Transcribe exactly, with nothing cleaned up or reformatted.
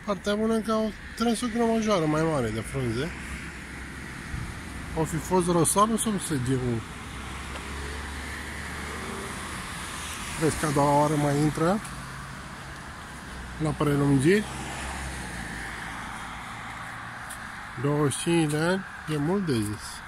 Partea bună că au tras o grămăjoară mai mare de frunze. O fi fost răsoarul sau săgeul? Vezi că a doua oară mai intră la prelungiri. douăzeci și cinci de ani e mult de zis.